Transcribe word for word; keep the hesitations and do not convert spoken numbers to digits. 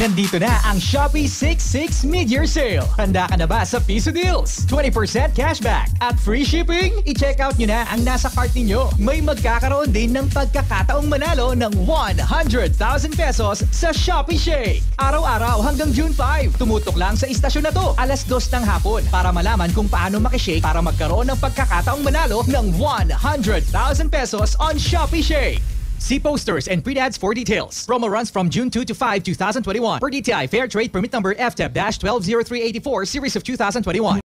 Nandito na ang Shopee six six Mid-Year Sale. Handa ka na ba sa Piso Deals? twenty percent cashback at free shipping? I-check out nyo na ang nasa cart ninyo. May magkakaroon din ng pagkakataong manalo ng one hundred thousand pesos sa Shopee Shake. Araw-araw hanggang June five. Tumutok lang sa istasyon na to alas dos ng hapon para malaman kung paano makishake para magkaroon ng pagkakataong manalo ng one hundred thousand pesos on Shopee Shake. See posters and print ads for details. Promo runs from June second to five, two thousand twenty-one. Per D T I Fair Trade Permit Number F T E B twelve oh three eighty-four Series of two thousand twenty-one.